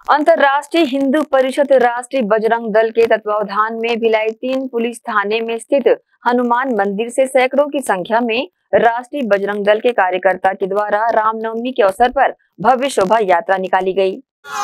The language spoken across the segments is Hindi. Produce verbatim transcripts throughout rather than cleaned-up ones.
अंतर्राष्ट्रीय हिंदू परिषद राष्ट्रीय बजरंग दल के तत्वावधान में भिलाई तीन पुलिस थाने में स्थित हनुमान मंदिर से सैकड़ों की संख्या में राष्ट्रीय बजरंग दल के कार्यकर्ता के द्वारा रामनवमी के अवसर पर भव्य शोभा यात्रा निकाली गई।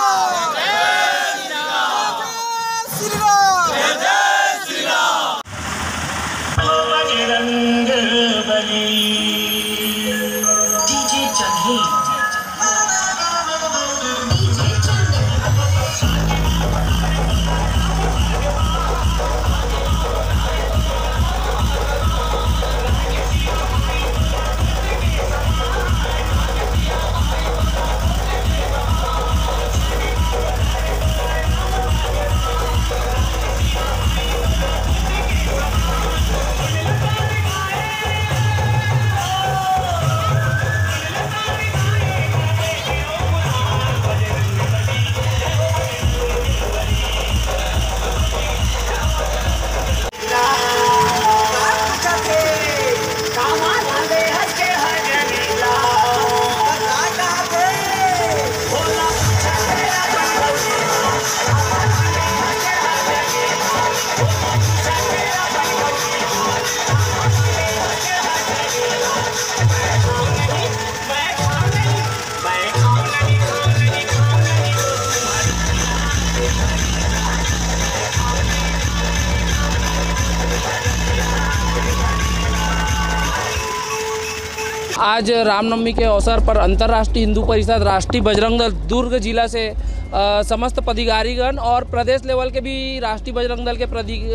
आज रामनवमी के अवसर पर अंतर्राष्ट्रीय हिंदू परिषद राष्ट्रीय बजरंग दल दुर्ग जिला से आ, समस्त पदाधिकारीगण और प्रदेश लेवल के भी राष्ट्रीय बजरंग दल के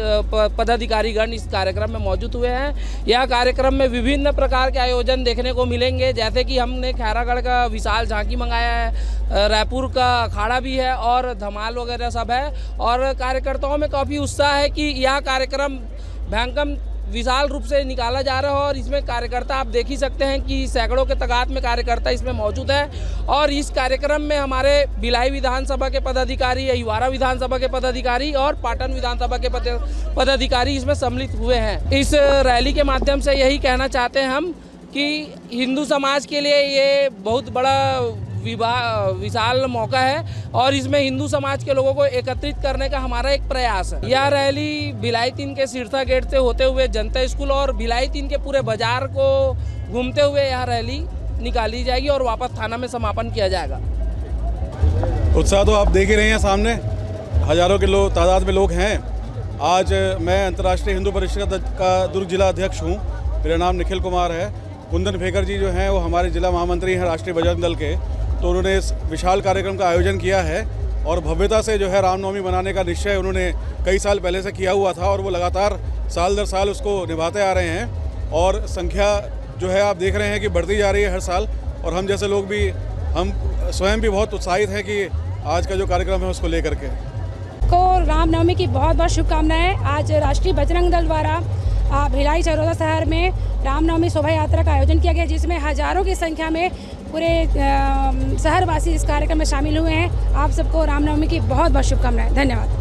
पदाधिकारीगण इस कार्यक्रम में मौजूद हुए हैं। यह कार्यक्रम में विभिन्न प्रकार के आयोजन देखने को मिलेंगे, जैसे कि हमने खैरागढ़ का विशाल झांकी मंगाया है, रायपुर का अखाड़ा भी है और धमाल वगैरह सब है। और कार्यकर्ताओं में काफ़ी उत्साह है कि यह कार्यक्रम भयंकर विशाल रूप से निकाला जा रहा है और इसमें कार्यकर्ता आप देख ही सकते हैं कि सैकड़ों के तादाद में कार्यकर्ता इसमें मौजूद है। और इस कार्यक्रम में हमारे भिलाई विधानसभा के पदाधिकारी, अहिवारा विधानसभा के पदाधिकारी और पाटन विधानसभा के पदाधिकारी इसमें सम्मिलित हुए हैं। इस रैली के माध्यम से यही कहना चाहते हैं हम कि हिंदू समाज के लिए ये बहुत बड़ा विवाह विशाल मौका है और इसमें हिंदू समाज के लोगों को एकत्रित करने का हमारा एक प्रयास है। यह रैली भिलाई तीन के सिरसा गेट से होते हुए जनता स्कूल और भिलाई तीन के पूरे बाजार को घूमते हुए यह रैली निकाली जाएगी और वापस थाना में समापन किया जाएगा। उत्साह तो आप देख ही रहे हैं, सामने हजारों के लोग तादाद में लोग हैं। आज मैं अंतर्राष्ट्रीय हिंदू परिषद का दुर्ग जिला अध्यक्ष हूँ। मेरा नाम निखिल कुमार है। कुंदन फेकर जी जो हैं वो हमारे जिला महामंत्री हैं राष्ट्रीय बजरंग दल के, तो उन्होंने इस विशाल कार्यक्रम का आयोजन किया है और भव्यता से जो है रामनवमी मनाने का निश्चय उन्होंने कई साल पहले से किया हुआ था और वो लगातार साल दर साल उसको निभाते आ रहे हैं। और संख्या जो है आप देख रहे हैं कि बढ़ती जा रही है हर साल और हम जैसे लोग भी, हम स्वयं भी बहुत उत्साहित हैं कि आज का जो कार्यक्रम है उसको लेकर के। को रामनवमी की बहुत बहुत शुभकामनाएं। आज राष्ट्रीय बजरंग दल द्वारा भिलाई चरोदा शहर में रामनवमी शोभा यात्रा का आयोजन किया गया, जिसमें हजारों की संख्या में पूरे शहरवासी इस कार्यक्रम में शामिल हुए हैं। आप सबको रामनवमी की बहुत बहुत शुभकामनाएं। धन्यवाद।